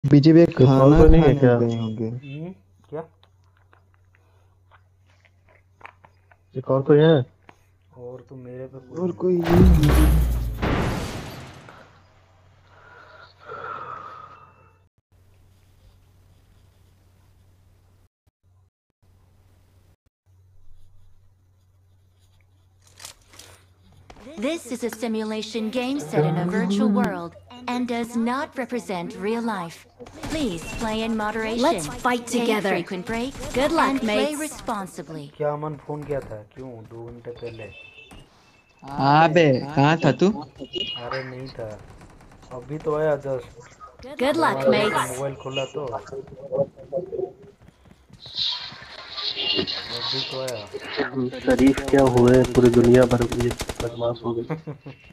BJP एक और खाना कोई नहीं है खाने क्या? गए होंगे। क्या? एक और कोई है? और तो मेरे पे कोई और नहीं। कोई नहीं है। This is a simulation game set in a virtual world and does not represent real life. Please play in moderation. Let's fight Take together. frequent breaks. Good luck, and play mates. responsibly. क्या अमन phone किया था? क्यों 2 घंटे पहले? हाँ बे, कहाँ था तू? अरे नहीं था, अभी तो आया जस्ट। Good luck, दरवाजे से mates. मोबाइल खोला तो अभी तो आया। शरीफ क्या हुए, पूरी दुनिया भर में बदमाश हो गई।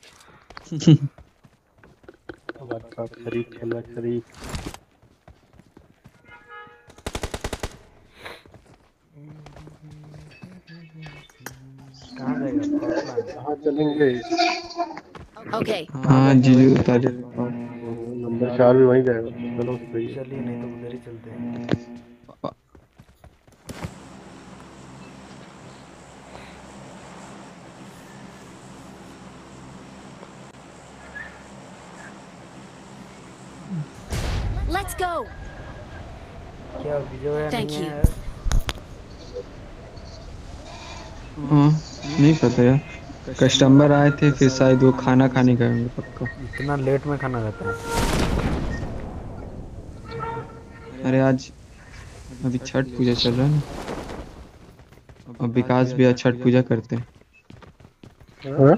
हमारे साथ शरीफ खेला शरीफ। कहाँ जाएगा? स्कॉटलैंड? कहाँ चलेंगे? Okay. हाँ जीजू उतारे। नंबर 4 भी वहीं जाएगा। चलो सही है। चलिए, नहीं तो उधर ही चलते हैं। Let's go. क्या विजय भैया Thank नहीं है you. यार? हाँ नहीं पता यार, कस्टमर आए थे फिर शायद वो खाना खाने गए होंगे पक्का। इतना लेट में खाना खाता है? अरे आज अभी छठ पूजा चल रहा है ना, और विकास भी आज छठ पूजा करते हैं। हाँ?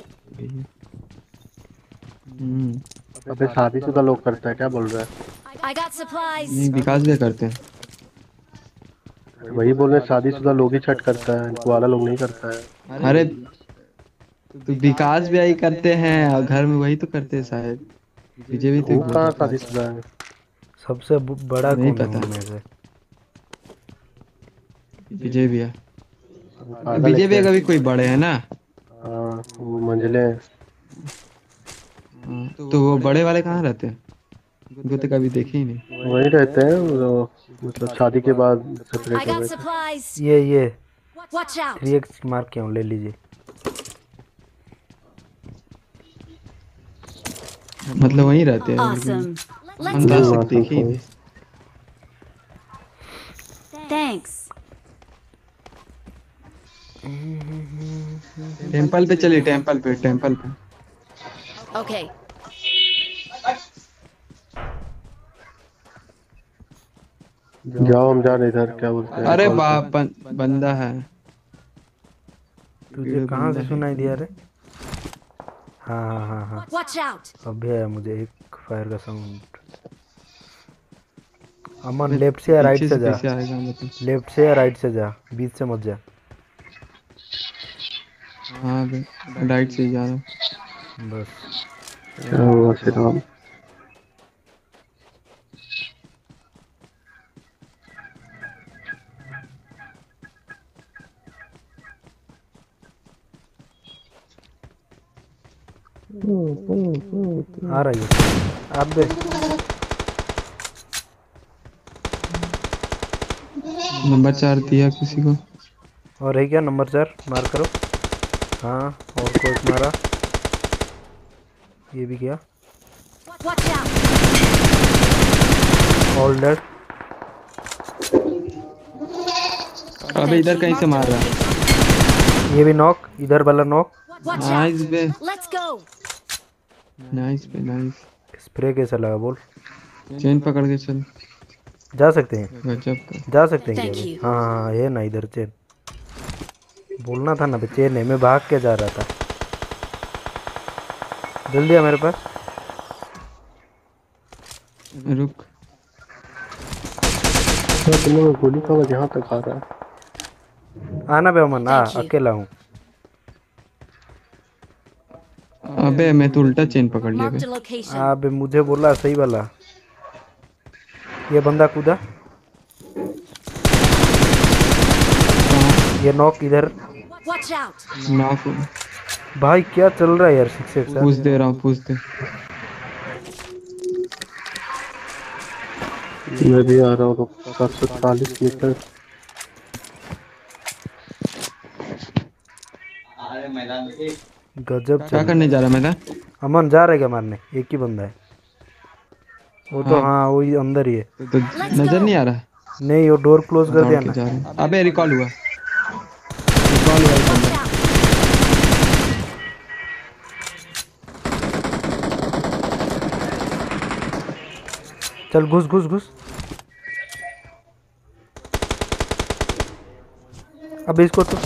हम्म, अबे शादीशुदा लोग करता है, क्या बोल रहा है? I got supplies. नहीं विकास भी करते हैं। वही बोल रहे, शादीशुदा लोग ही छठ करता है, कुआला लोग नहीं करता है। अरे तो विकास भी यही करते हैं और घर में वही तो करते हैं शायद। विजय भी तो वो बोल कहाँ रहा था। शादीशुदा है? सबसे बड़ा नहीं कौन है पता। उनमें से? विजय भी है। पागल है विजय भी क्या? कभी कोई बड़े हैं ना। हाँ, वो मंझले हैं। हाँ, तो वो बड़े वाले कहाँ रहते हैं? उनको तो कभी देखे ही नहीं। वहीं रहते हैं वो, मतलब शादी के बाद सेपरेट I हो got गए थे। supplies. ये Watch out. 3x मार्क क्यों? ले लीजिए। मतलब वहीं रहते हैं Awesome. हम Let's तो आज go. तक देखे ही नहीं। Thanks. टेम्पल पे चलिए, टेम्पल पे टेम्पल पे। Okay. जाओ हम जा रहे इधर, क्या बोलते हैं? अरे कॉल पे। बाप, बंदा है। तुझे कहाँ से सुनाई दिया रे? हाँ हाँ हाँ हाँ, Watch out. अभी आया मुझे एक फायर का साउंड। अमन लेफ्ट से या राइट पीछे से से जा? कैसे आएगा मतलब? लेफ्ट से या राइट से जा, बीच से मत जा। हाँ बे, राइट से ही जा रहा हूँ। बस। क्या हुआ श्री राम? आ रही है आप दे। नंबर 4 दिया किसी को। और है क्या नंबर 4? मार करो। हाँ, और को एक मारा। ये भी किया। Watch out. All dead. अबे इधर कहीं से मार रहा है। ये भी नॉक, इधर वाला नॉक। Watch nice out. बे, Let's go. नाइस बे नाइस। स्प्रे कैसा लगा बोल? चेन पकड़ के चल। जा सकते हैं? गजब का। जा सकते हैं क्या Thank अभी? you. हाँ हाँ हाँ, है ना इधर चेन। बोलना था ना, चेन है। मैं भाग के जा रहा था। जल्दी आ मेरे पास। रुक। तुम लोग गोली का आवाज यहाँ तक आ रहा है। आना बे अमन, आ Thank you. अकेला हूँ। अबे मैं तो उल्टा चेन पकड़ लिया बे। Marked a location. आ बे, मुझे बोला सही वाला। ये बंदा कूदा। ये नॉक इधर। Watch out. नॉक। भाई क्या चल रहा है यार? 6x पूछ दे रहा हूँ, पूछ दे। मैं भी आ रहा हूँ, 740 मीटर। गजब क्या चल रहा करने जा रहा है मैदान? है। अमन जा रहा है क्या मारने? एक ही बंदा है वो तो। हाँ हाँ वही अंदर ही है। तो Let's नजर go. नहीं आ रहा? नहीं वो डोर क्लोज कर दौड़ दिया के ना। जा रहे हैं। अबे रिकॉल हुआ, रिकॉल हुआ एक Watch बंदा। out. चल घुस घुस घुस। अब इसको तो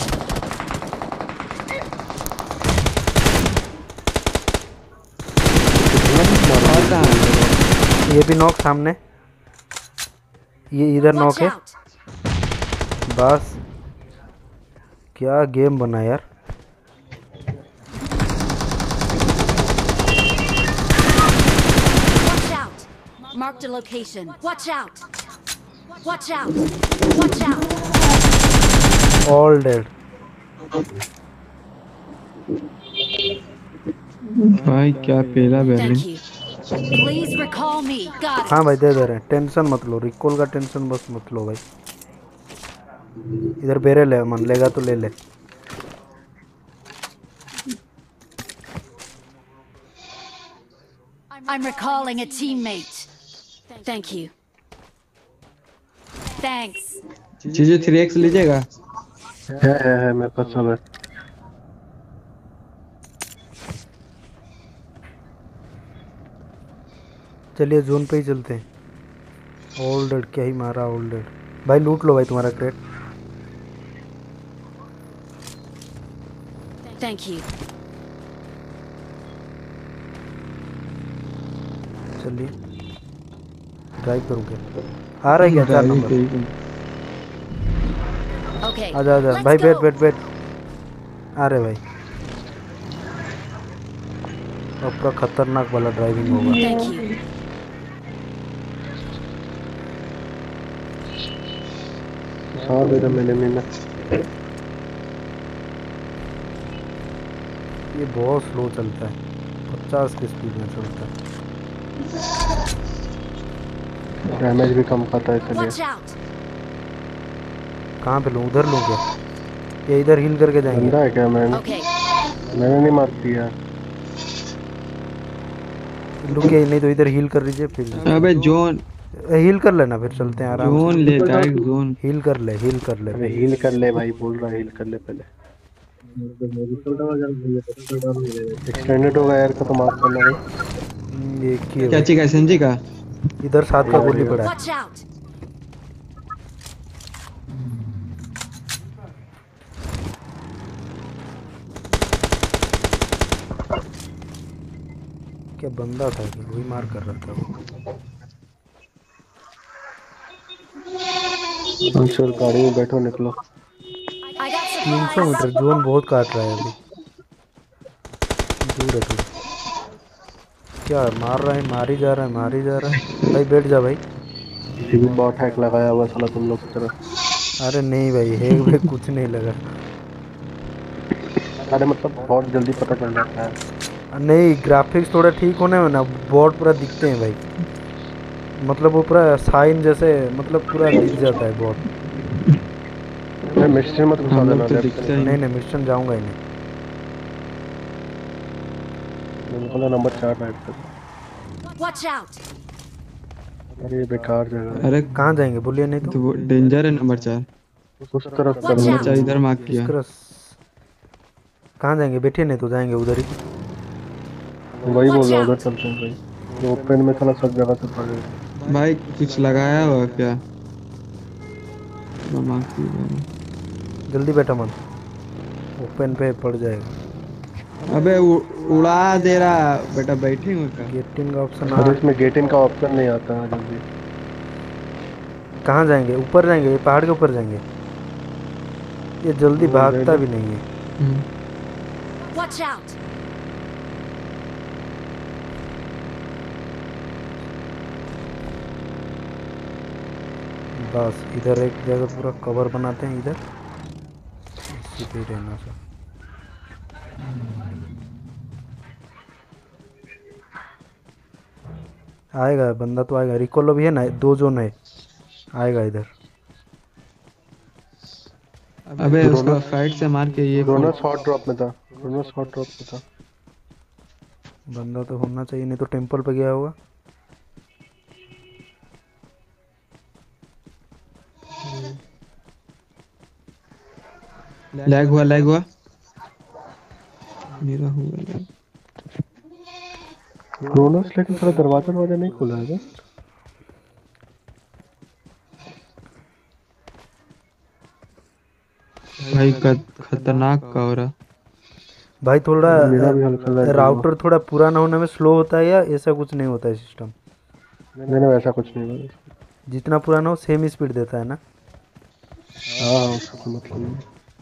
और कहाँ है? ये भी नॉक सामने। ये इधर Watch नॉक है। out. बस क्या गेम बना यार। Watch out. Marked a location. Watch out. Watch out. Watch out. All dead. भाई क्या पेला बैरलिन। Thank you. Please recall me. Got हाँ it. भाई दे दे रहे हैं। टेंशन मत लो, रिकॉल का टेंशन बस मत लो भाई। इधर बेरे ले, मन लेगा तो ले ले। I'm recalling a teammate. Thank you. Thanks. चीजें 3x लीजिएगा? है मेरे पास सब है। चलिए जोन पे ही चलते हैं। ऑल डेड क्या ही मारा ऑल डेड। भाई लूट लो भाई तुम्हारा क्रेट। Thank you. चलिए ड्राइव करूँ क्या? आ रहा है क्या 4 ड्राइविंग नंबर? पे ही करूँ। Okay. आजा आजा Let's भाई go. बैठ बैठ बैठ। आ रहे भाई। अब पूरा खतरनाक वाला ड्राइविंग होगा। Thank you. हाँ मेरा मैंने ये बहुत स्लो चलता है, 50 की स्पीड में चलता है। डैमेज भी कम खाता है इसलिए। Watch out. कहाँ पे लूँ? उधर लूँ क्या या इधर हील करके बंदा जाएंगे? है क्या? Okay. मैंने नहीं मार दिया। रुकिए नहीं तो इधर हील कर लीजिए फिर। अबे जोन, हील कर लेना फिर चलते हैं आराम जोन से। ले, डायरेक्ट जोन। हील कर ले हील कर ले। अरे हील कर ले भाई, बोल रहा हील कर ले पहले। एक्सटेंडेड होगा यार का तो माफ करना भाई। ये की है क्या भाई। चाहिए? एसएमजी का? इधर 7 का गोली पड़ा है। Watch out. क्या बंदा था कि वही मार कर रहा था वो। चल गाड़ी में बैठो, निकलो। I got 300 metre supplies. Zone बहुत काट रहा है अभी। दूर है थोड़ा। क्या मार रहा है? मार ही जा रहा है, मार ही जा रहा है। भाई बैठ जा भाई। किसी भी बॉट हैक लगाया हुआ साला तुम लोग की तरह। अरे नहीं भाई हैक में कुछ नहीं लगा। अरे मतलब बहुत जल्दी पता चल जाता है। नहीं ग्राफिक्स थोड़ा ठीक होने में ना बॉट पूरा दिखते हैं भाई। मतलब वो पूरा साइन जैसे मतलब पूरा दिख जाता है बॉट। अरे मिस्टर मत घुसा हम देना लोग तो लेफ्ट दिखता से। ही नहीं नहीं मिशन जाऊंगा ही नहीं। निकलो नंबर 4 राइट पे। Watch out. अरे ये बेकार जगह है। अरे कहाँ जाएंगे बोलिए नहीं तो। तो वो डेंजर है नंबर 4। उस तरफ Watch करो। out. 4 इधर मार्क किया। इसक्रस कहाँ जाएंगे? बैठिए नहीं तो जाएंगे उधर ही। वही बोल रहा हूँ, Watch उधर out. चलते हैं भाई। ओपन में थोड़ा सब जगह से पड़े। भाई कुछ लगाया हुआ क्या? मार्क किया। जल्दी बैठा मन, ओपन पे पड़ जाएगा। अबे उड़ा दे रहा बेटा, बैठे हो क्या? गेटिंग का ऑप्शन अरे आ। इसमें गेटिंग का ऑप्शन नहीं आता है जल्दी। कहाँ जाएंगे? ऊपर जाएंगे, पहाड़ के ऊपर जाएंगे। ये जल्दी वो भागता ले भी नहीं है। Watch out. बस इधर एक जगह पूरा कवर बनाते हैं इधर, इसी पे ही रहना सर। आएगा बंदा तो आएगा। रिकॉल भी है ना, 2 जोन है, आएगा इधर। अबे उसको फाइट से मार के ये रोनस हॉट ड्रॉप में था, रोनस हॉट ड्रॉप में था। बंदा तो होना चाहिए, नहीं तो टेंपल पे गया होगा। लैग हुआ मेरा हुआ लैग। रोनस लेकिन थोड़ा दरवाजा नहीं खुला है बस। भाई खतरनाक का हो रहा। भाई थोड़ा मेरा भी हल्का लग रहा है। राउटर थोड़ा पुराना होने में स्लो होता है या ऐसा कुछ नहीं होता है सिस्टम? मैंने वैसा कुछ नहीं बोला। जितना पुराना हो सेम स्पीड देता है ना? हाँ उसका कोई मतलब नहीं।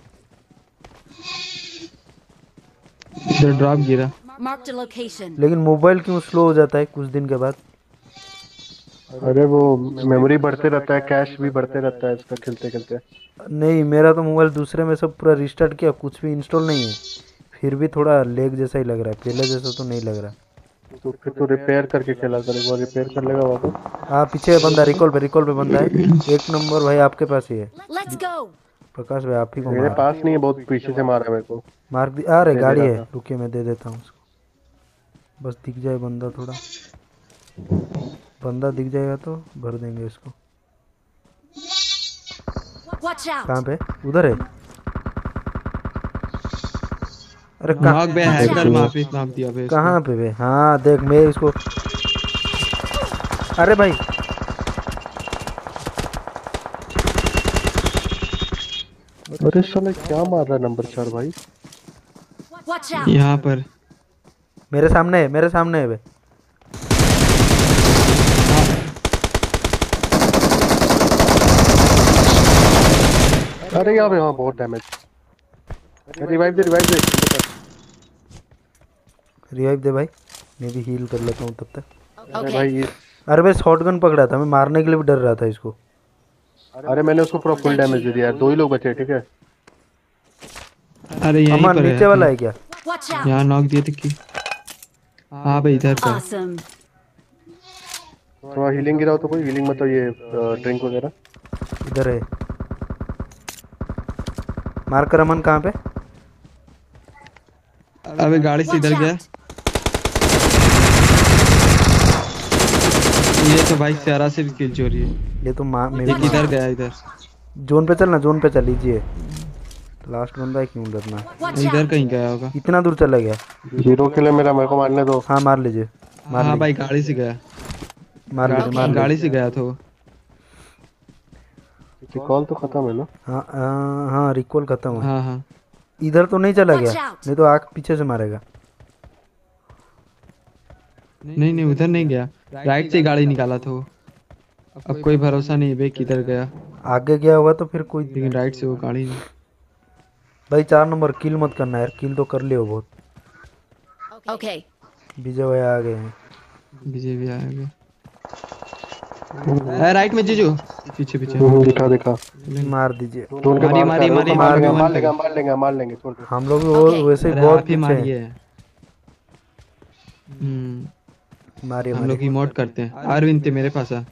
इधर ड्रॉप गिरा। Marked a location. लेकिन मोबाइल क्यों स्लो हो जाता है कुछ दिन के बाद? अरे वो मेमोरी बढ़ते रहता है, कैश भी बढ़ते रहता है इसका खेलते खेलते। नहीं, मेरा तो मोबाइल दूसरे में सब पूरा रिस्टार्ट किया, कुछ भी इंस्टॉल नहीं है, फिर भी थोड़ा लेग जैसा ही लग रहा है, पहले जैसा तो नहीं लग रहा। तो फिर तो रिपेयर करके खेला कर, एक बार रिपेयर कर लेगा वापस। हाँ पीछे बंदा, रिकॉल पे बंदा है। 1 नंबर भाई आपके पास ही है। Let's go. प्रकाश भाई आप ही को मेरे मार पास नहीं है, बहुत पीछे से मारा मेरे को। मार दी। अरे दे गाड़ी रहा है, था। रुकिए मैं दे देता हूँ उसको, बस दिख जाए बंदा, थोड़ा बंदा दिख जाएगा तो भर देंगे इसको। Watch out. कहाँ पे? उधर है। अरे नॉक बे हैकर माफी माफ दिया बे। कहाँ पे बे? हाँ देख मैं इसको, अरे भाई अरे साले क्या मार रहा है नंबर 4 भाई। Watch out. यहाँ पर मेरे सामने है बे। अरे यहाँ पे हाँ बहुत डैमेज। रिवाइव दे रिवाइव दे भाई, मैं भी हील कर लेता हूँ तब तक। अरे Okay. भाई ये, अरे भाई शॉटगन पकड़ा था मैं, मारने के लिए भी डर रहा था इसको। अरे मैंने उसको पूरा फुल डैमेज दे दिया यार, 2 ही लोग बचे ठीक है। अरे यहीं अमन पर नीचे वाला है क्या? Watch out. यहाँ नॉक दिए थे कि हाँ भाई इधर पर। Awesome. थोड़ा हीलिंग गिराओ तो, कोई हीलिंग मतलब ये ड्रिंक वगैरह। इधर है मारकर। अमन कहाँ पे? अबे गाड़ी से Watch इधर गया। out. ये तो भाई सारा से भी किल चोरी है। ये तो मैं एक इधर गया इधर। जोन पे चलना, जोन पे चल लीजिए। लास्ट बंदा है, क्यों डरना? Watch इधर out. कहीं गया होगा। इतना दूर चला गया। जीरो के लिए मेरे को मारने दो। हाँ मार लीजिए, हाँ भाई गाड़ी से गया। मार लीजिए। गाड़ी से गया था वो। कॉल तो खत्म है ना? हाँ हाँ रिकॉल खत्म है। हाँ हाँ इधर तो नहीं चला गया, Watch out. नहीं तो आग पीछे से मारेगा। नहीं उधर नहीं गया, राइट से गाड़ी निकाला था वो। अब कोई भरोसा नहीं बे किधर गया, आगे गया होगा तो फिर कोई। लेकिन राइट से वो गाड़ी नहीं। भाई 4 नंबर किल मत करना यार, किल तो कर लियो बहुत। Okay. विजय भाई आ गए हैं। विजय भी आएगा। राइट में जीजू पीछे दिखा मार दीजिए। जोन के मारी, बाहर मारी, मार मारी, लेंगे छोड़ दे। हम लोग भी वो Okay. वैसे ही अरे बहुत आप ही पीछे हैं। मारिए। मारिए हम लोग मारिए। इमोट करते हैं। अरविंद थे मेरे पास आ।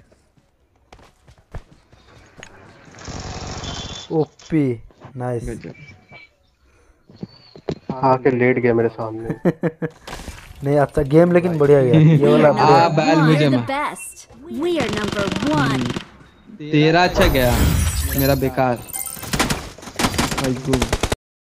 OP nice. गजब। आके लेट गया मेरे सामने। नहीं अच्छा गेम लेकिन बढ़िया गया ये वाला बढ़िया। बैल मुझे We're the मार। best. We are number 1. तेरा अच्छा गया, मेरा बेकार। भाई तू